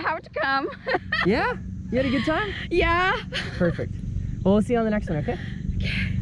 have to come. Yeah? You had a good time? Yeah. Perfect. Well, we'll see you on the next one, okay? Okay.